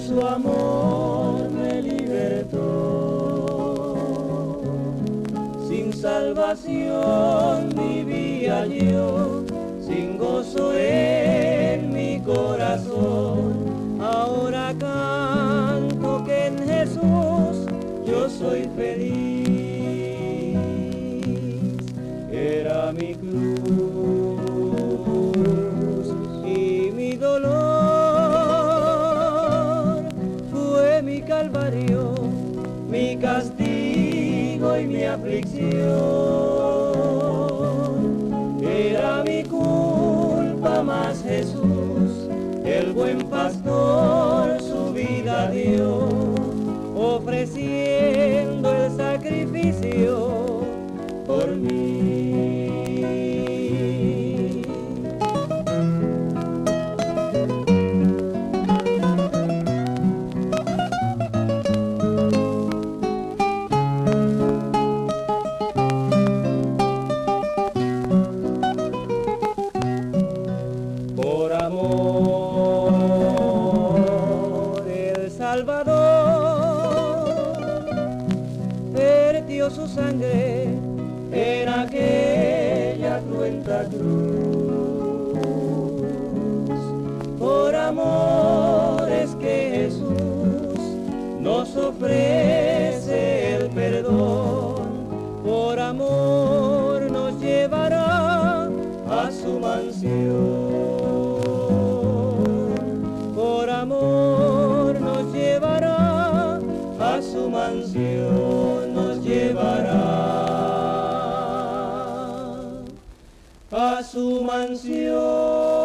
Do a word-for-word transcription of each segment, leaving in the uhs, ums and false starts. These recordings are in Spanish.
su amor me libertó. Sin salvación vivía yo, sin gozo en mi corazón. Ahora canto que en Jesús yo soy feliz. Era mi cruz y mi dolor, fue mi calvario, mi castigo y mi aflicción. Era mi culpa, mas Jesús, el buen pastor, su vida dio, ofreciendo el sacrificio por mí. Por amor el Salvador vertió su sangre en aquella cruenta cruz. Por amor es que Jesús nos ofrece el perdón. Por amor nos llevará a su mansión. Por amor nos llevará a su mansión, nos llevará a su mansión.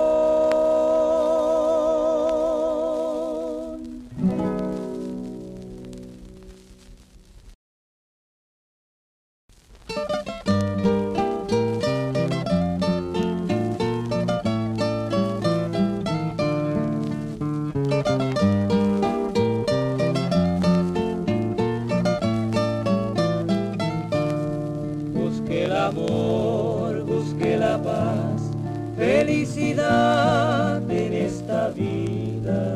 Busque el amor, busque la paz, felicidad en esta vida.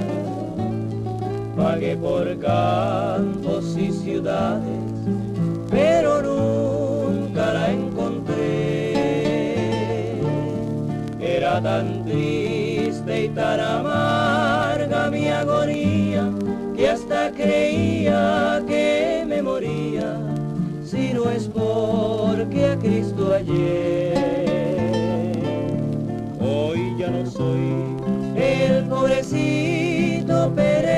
Vagué por campos y ciudades, pero nunca la encontré. Era tan triste y tan amarga mi agonía, que hasta creía que me moría, si no es porque a Cristo hallé. Hoy ya no soy el pobrecito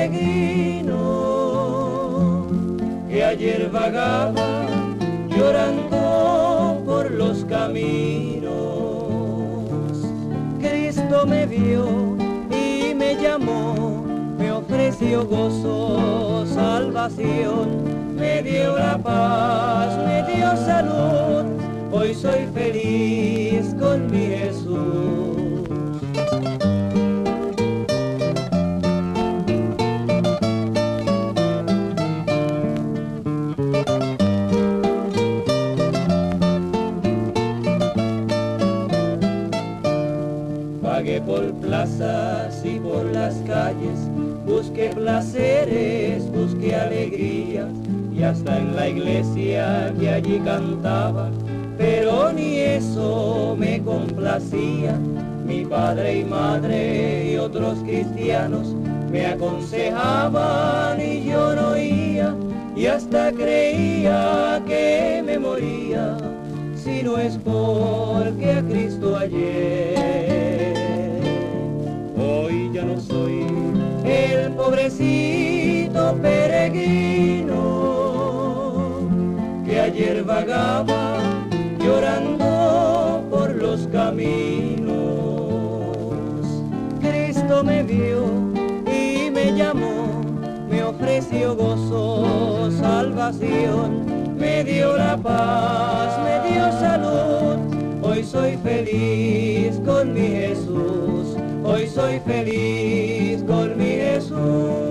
peregrino que ayer vagaba llorando por los caminos. Cristo me vio y me llamó, me ofreció gozo, salvación, me dio la paz, me dio salud, hoy soy feliz con mi Jesús. Vagué por plazas y por las calles, busqué placeres, busqué alegrías, y hasta en la iglesia que allí cantaba, pero ni eso me complacía. Mi padre y madre y otros cristianos me aconsejaban y yo no oía, y hasta creía que me moría, si no es porque a Cristo hallé. Hoy ya no soy el pobrecito peregrino que ayer vagaba llorando por los caminos. Cristo me vio y me llamó, me ofreció gozo, salvación, me dio la paz, me dio salud, hoy soy feliz con mi Jesús, hoy soy feliz con mi Jesús.